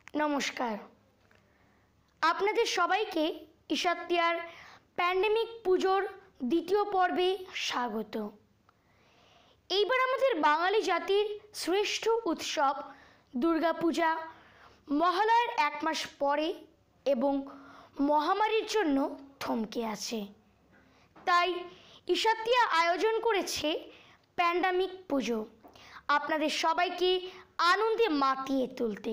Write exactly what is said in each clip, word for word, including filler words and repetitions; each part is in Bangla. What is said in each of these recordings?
নমস্কার, আপনাদের সবাইকে ঈশাতিয়ার প্যান্ডেমিক পুজোর দ্বিতীয় পর্বে স্বাগত। এইবার আমাদের বাঙালি জাতির শ্রেষ্ঠ উৎসব দুর্গাপূজা মহালয়ার এক মাস পরে এবং মহামারীর জন্য থমকে আছে। তাই ঈশাতিয়া আয়োজন করেছে প্যান্ডেমিক পুজো আপনাদের সবাইকে আনন্দে মাতিয়ে তুলতে।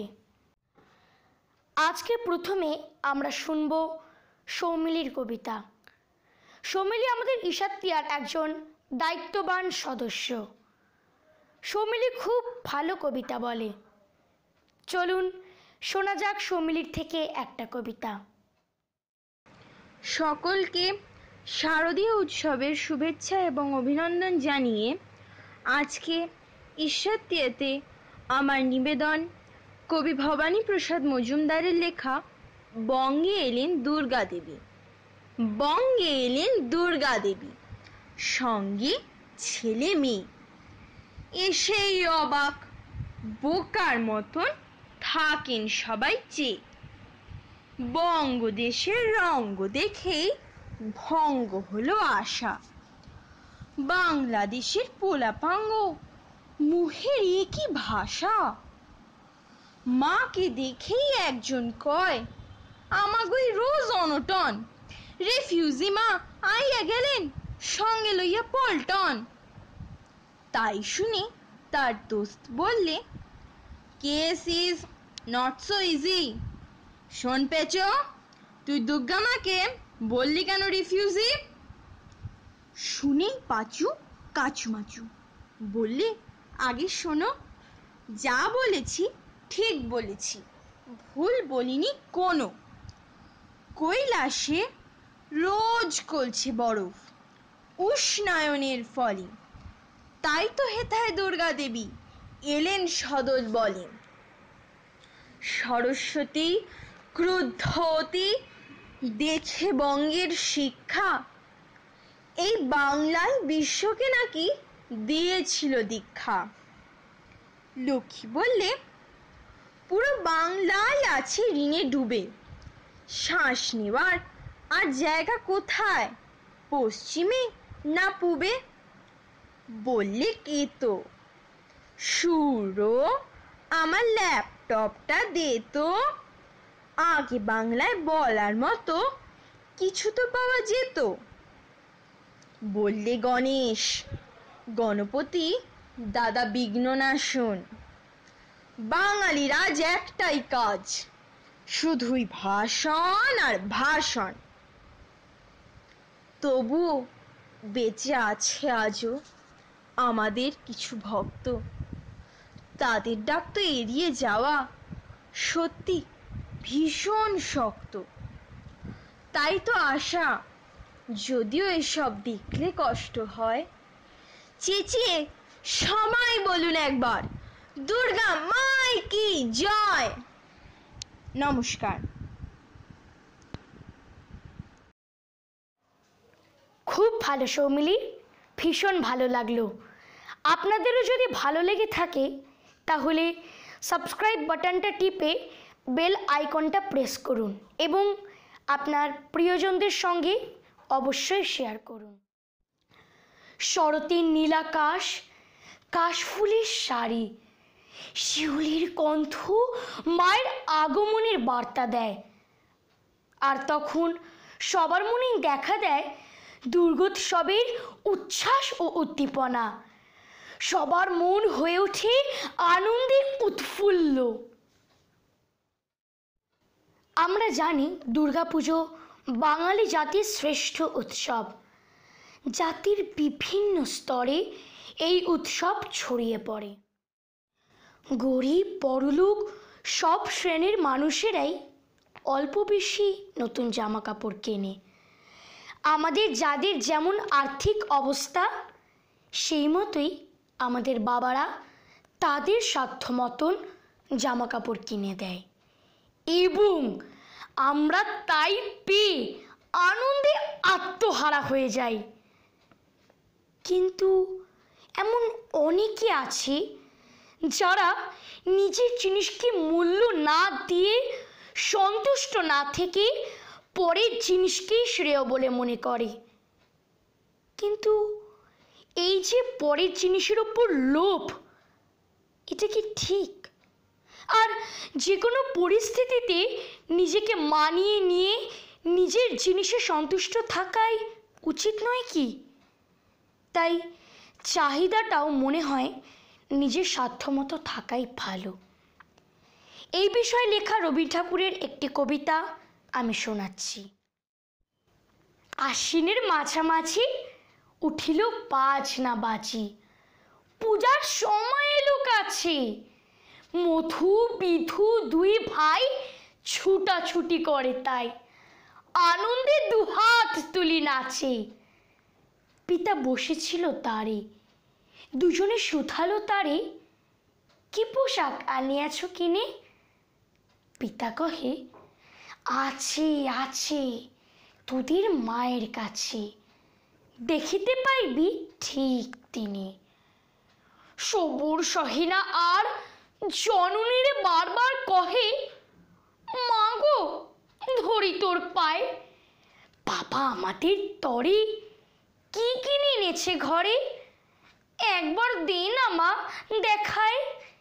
আজকে প্রথমে আমরা শুনব সৌমিলির কবিতা। সৌমিলি আমাদের ঈশাতিয়ার একজন দায়িত্ববান সদস্য। সৌমিলি খুব ভালো কবিতা বলে। চলুন শোনা যাক সৌমিলির থেকে একটা কবিতা। সকলকে শারদীয় উৎসবের শুভেচ্ছা এবং অভিনন্দন জানিয়ে আজকে ঈশাতিয়াতে আমার নিবেদন কবি ভবানী প্রসাদ মজুমদারের লেখা বঙ্গে এলেন দুর্গা দেবী। বঙ্গে এলেন দুর্গা দেবী, সঙ্গে ছেলে মেয়ে, এসেই অবাক বোকার মতন থাকেন সবাই চেয়ে। বঙ্গদেশের রঙ্গ দেখেই ভঙ্গ হলো আশা। বাংলাদেশের পোলাপাঙ্গ মুহের কি ভাষা। মাকে দেখেই একজন কয় আমাগোই রোজ অনটন। রেফিউজি মা আইয়া গেলেন সঙ্গে লইয়া পল্টন। তাই শুনে তার দোস্ত বললে case is not so easy. শোন পেচো, তুই দুর্গা মাকে বললি কেন রিফিউজি? শুনেই পাচু কাচুমাচু বললে আগে শোনো, যা বলেছি ঠিক বলেছি, ভুল বলিনি কোনো। কৈলাসে রোজ গলছে বরফ উষ্ণায়নের ফলে, তাই তো হেথায় দুর্গা দেবী এলেন সদল বলে। সরস্বতী ক্রুদ্ধবতী দেখে বঙ্গের শিক্ষা, এই বাংলায় বিশ্বকে নাকি দিয়েছিল দীক্ষা। লক্ষ্মী বললে পুরো বাংলায় আছে ঋণে ডুবে, শ্বাস নেওয়ার আর জায়গা কোথায়, পশ্চিমে না পূবে? বললে কে তো সুরো আমার ল্যাপটপটা দে তো, আগে বাংলায় বলার মতো কিছু তো পাওয়া যেত। বললে গণেশ গণপতি দাদা বিঘ্ননাশন, বাঙালির আজ একটাই কাজ, শুধুই ভাষণ আর ভাষণ। তবুও বেঁচে আছে আজও আমাদের কিছু ভক্ত, তাদের ডাক তো এড়িয়ে যাওয়া সত্যি ভীষণ শক্ত। তাই তো আশা, যদিও এসব দেখলে কষ্ট হয়, চেঁচিয়ে সবাই বলুন একবার দুর্গা মাই কি জয়। নমস্কার। খুব ভালো সৌমিলি, ভীষণ ভালো লাগলো। আপনাদেরও যদি ভালো লেগে থাকে তাহলে সাবস্ক্রাইব বাটনটা টিপে বেল আইকনটা প্রেস করুন এবং আপনার প্রিয়জনদের সঙ্গে অবশ্যই শেয়ার করুন। শরতের নীলাকাশ, কাশফুলের শাড়ি, শিউলির কণ্ঠ মায়ের আগমনের বার্তা দেয়। আর তখন সবার মনেই দেখা দেয় দুর্গোৎসবের উচ্ছ্বাস ও উদ্দীপনা। সবার মন হয়ে ওঠে আনন্দে উৎফুল্ল। আমরা জানি দুর্গাপুজো বাঙালি জাতির শ্রেষ্ঠ উৎসব। জাতির বিভিন্ন স্তরে এই উৎসব ছড়িয়ে পড়ে। গরিব বড়লোক সব শ্রেণীর মানুষেরাই অল্প বেশি নতুন জামা কাপড় কেনে। আমাদের যাদের যেমন আর্থিক অবস্থা সেই মতোই আমাদের বাবারা তাদের সাধ্য মতন জামা কাপড় কিনে দেয় এবং আমরা তাই পেয়ে আনন্দে আত্মহারা হয়ে যাই। কিন্তু এমন অনেকে আছে যারা নিজের জিনিসকে মূল্য না দিয়ে সন্তুষ্ট না থেকে পরের জিনিসকেই শ্রেয় বলে মনে করে। কিন্তু এই যে পরের জিনিসের ওপর লোভ, এটা কি ঠিক? আর যে কোনো পরিস্থিতিতে নিজেকে মানিয়ে নিয়ে নিজের জিনিসে সন্তুষ্ট থাকাই উচিত নয় কি? তাই চাহিদাটাও মনে হয় নিজের সাধ্যমতো থাকাই ভালো। এই বিষয়ে লেখা রবি ঠাকুরের একটি কবিতা আমি শোনাচ্ছি। আশ্বিনের মাঝামাঝি উঠিল পাঁচ না বাজি, পূজার সময় এলো কাছে, মধু বিধু দুই ভাই ছুটাছুটি করে তাই, আনন্দে দুহাত তুলি নাচে। পিতা বসেছিল তারে, দুজনে শুধালো তারে, কি পোশাক আনিয়াছ কিনে? পিতা কহে, আছে আছে তোদের মায়ের কাছে, দেখিতে পাইবি ঠিক তিনি। সবুর সহিনা আর জননীরে বারবার কহে, মা গো ধরি তোর পায়, বাবা আমাদের তরে কি কিনে এনেছে ঘরে, একবার দে না মা দেখায়।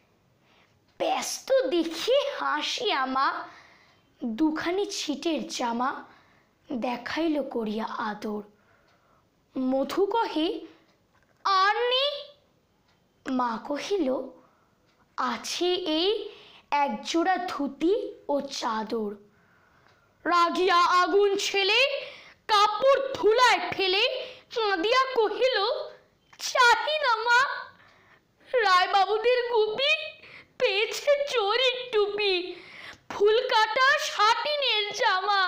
ব্যস্ত দেখে হাসি আমা, দুখানি ছিটের জামা দেখাইল করিয়া আদর। মধু কহে, আর নেই? মা কহিল, আছে এই একজোড়া ধুতি ও চাদর। রাগিয়া আগুন ছেলে কাপড় ধুলায় ফেলে কাঁদিয়া কহিল, চাহি না মা, রায়বাবুদের গুপি পেয়েছে চোরের টুপি, ফুল কাটা সাটিনের জামা।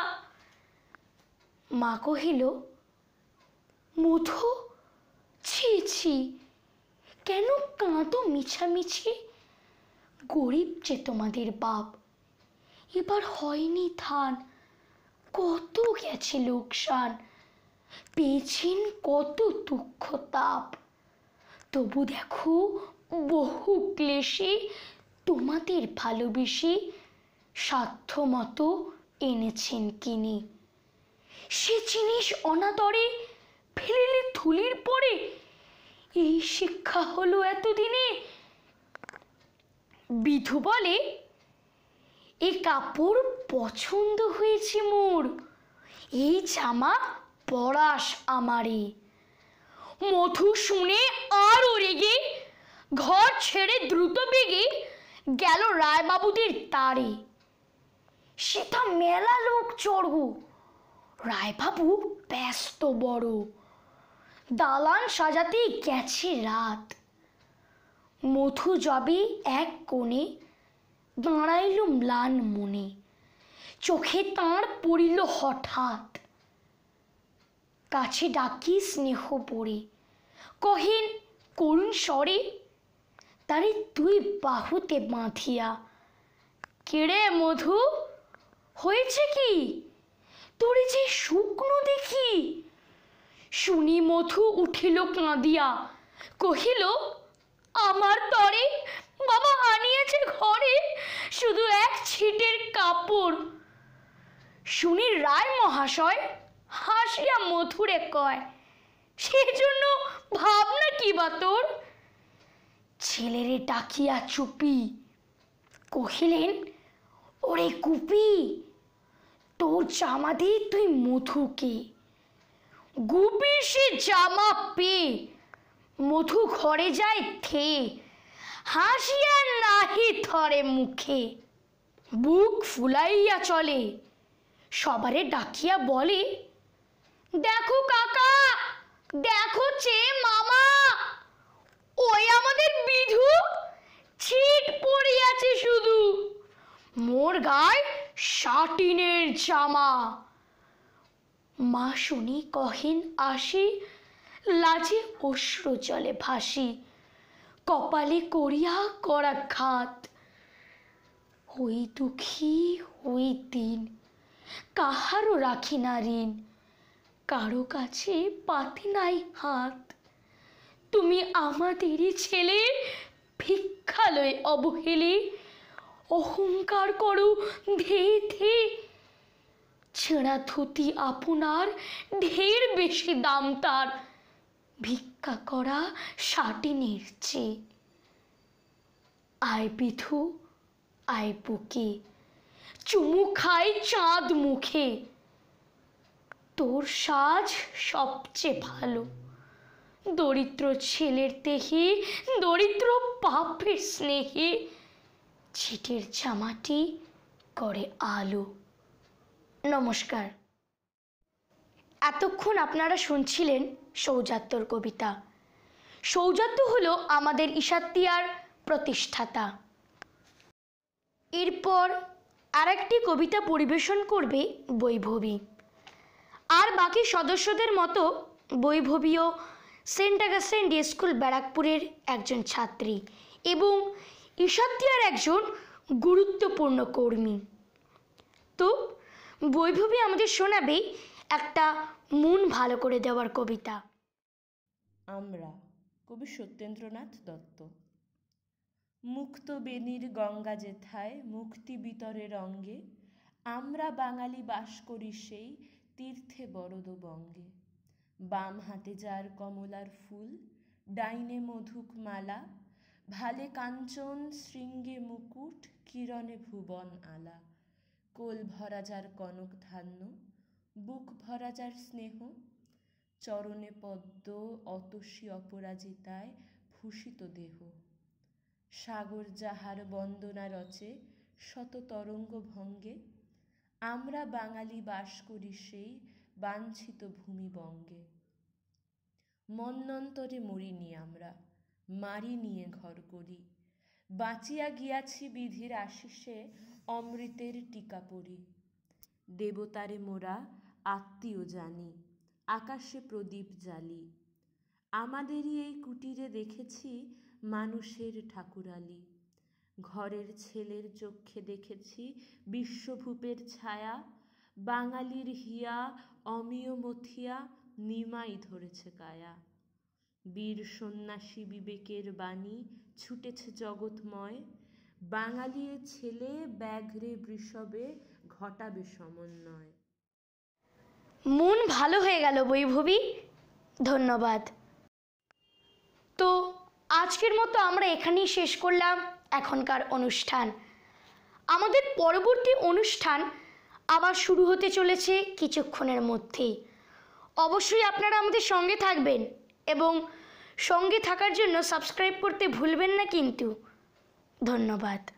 মা কহিল, মধু ছি ছি, কেন কাঁদো মিছামিছি? গরিব যে তোমাদের বাপ, এবার হয়নি ধান, কত গেছে লোকসান, পেয়েছেন কত দুঃখ তাপ, তবু দেখো বহু ক্লেশে তোমাদের ভালোবেসে সাধ্য মতো এনেছেন কিনে। সে জিনিস অনাদরে ফেলিলে ধুলির পরে, এই শিক্ষা হলো এতদিনে। বিধু বলে, এ কাপড় পছন্দ হয়েছে মোর, এই জামা পরাস আমারে। মধু শুনে আরও রেগে ঘর ছেড়ে দ্রুত বেগে গেল রায়বাবুদের তারে। সেটা মেলা লোক চড়ব, রায়বাবু ব্যস্ত বড়, দালান সাজাতে গেছে রাত। মধু যাবে এক কোণে, দাঁড়াইল ম্লান মনে, চোখে তাঁর পড়িল হঠাৎ। কাছে ডাকি স্নেহ পড়ে, কহেন করুণ স্বরে, তারে দুই বাহুতে বাঁধিয়া, কেড়ে মধু হয়েছে কি, তোরে যে শুকনো দেখি। শুনি মধু উঠিল কাঁদিয়া, কহিল, আমার তরে বাবা আনিয়েছে ঘরে শুধু এক ছিটের কাপড়। শুনি রায় মহাশয় হাসিয়া মধুরে কয়, সেজন্য ভাবনা কি বা তোর? ছেলেরে ডাকিয়া চুপি কহিলেন, ওরে কুপি, তোর জামা দে তুই মধুকে। গুপি সে জামা পেয়ে মধু ঘরে যায় থে, হাসিয়া নাহি ধরে মুখে। বুক ফুলাইয়া চলে, সবারে ডাকিয়া বলে, দেখো কাকা, দেখো চে মামা, ওই আমাদের বিধু ছিট পড়িয়াছে শুধু, মোর গায়ে সাটিনের জামা। মা শুনি কহেন আসি, লাজে অশ্রু জলে ভাসি, কপালে করিয়া করাঘাত। ওই দুঃখী ওই দিন, কাহারও রাখি না ঋণ, কারো কাছে পাতি নাই হাত। তুমি আমাদেরই ছেলে, ভিক্ষালয়ে অবহেলে অহংকার করো ধে ধে, ছেঁড়া ধুতি আপনার ঢের বেশি দাম তার, ভিক্ষা করা শাটিনের চেয়ে। আয় বিধু আয় বুকে, চুমু খাই চাঁদ মুখে, তোর সাজ সবচেয়ে ভালো, দরিদ্র ছেলের দেহে দরিদ্র পাপের স্নেহে, ছিটের জামাটি করে আলো। নমস্কার। এতক্ষণ আপনারা শুনছিলেন সৌজাত্যর কবিতা। সৌজাত্য হলো আমাদের ঈশাতিয়ার প্রতিষ্ঠাতা। এরপর আরেকটি কবিতা পরিবেশন করবে বৈভবী। আর বাকি সদস্যদের মতো বৈভবীও সেন্ট অগাস্টিন ডে স্কুল ব্যারাকপুরের একজন ছাত্রী এবং ঈশাতিয়ার একজন গুরুত্বপূর্ণ কর্মী। তো বৈভবী আমাদের শোনাবে একটা মন ভালো করে দেওয়ার কবিতা। আমরা, কবি সত্যেন্দ্রনাথ দত্ত। মুক্ত বেনির গঙ্গা যেথায় মুক্তি বিতরের অঙ্গে, আমরা বাঙালি বাস করি সেই তীর্থে বরদ বঙ্গে। বাম হাতে যার কমলার ফুল, ডাইনে মধুক মালা, ভালে কাঞ্চন শৃঙ্গে মুকুট, কিরণে ভুবন আলা। কোল ভরা যার কনক ধান্য, বুক ভরা যার স্নেহ, চরণে পদ্ম অতসী অপরাজিতায় ভূষিত দেহ। সাগর যাহার বন্দনা রচে শত তরঙ্গ ভঙ্গে, আমরা বাঙালি বাস করি সেই বাঞ্ছিত ভূমিবঙ্গে। মন্বন্তরে মরিনি আমরা, মারি নিয়ে ঘর করি, বাঁচিয়া গিয়াছি বিধির আশিসে অমৃতের টিকা পড়ি। দেবতারে মোরা আত্মীয় জানি, আকাশে প্রদীপ জ্বালি, আমাদেরই এই কুটিরে দেখেছি মানুষের ঠাকুরালি। ঘরের ছেলের চক্ষে দেখেছি বিশ্বভূপের ছায়া, বাঙালির হিয়া অমিয় মথিয়া নিমাই ধরেছে কায়া। বীর সন্ন্যাসী বিবেকের বাণী ছুটেছে জগৎময়, বাঙালির ছেলে ব্যাঘ্রে বৃষবে ঘটাবে সমন্বয়। মন ভালো হয়ে গেল বৈভবী, ধন্যবাদ। তো আজকের মতো আমরা এখানেই শেষ করলাম এখনকার অনুষ্ঠান। আমাদের পরবর্তী অনুষ্ঠান আবার শুরু হতে চলেছে কিছুক্ষণের মধ্যেই। অবশ্যই আপনারা আমাদের সঙ্গে থাকবেন এবং সঙ্গে থাকার জন্য সাবস্ক্রাইব করতে ভুলবেন না কিন্তু। ধন্যবাদ।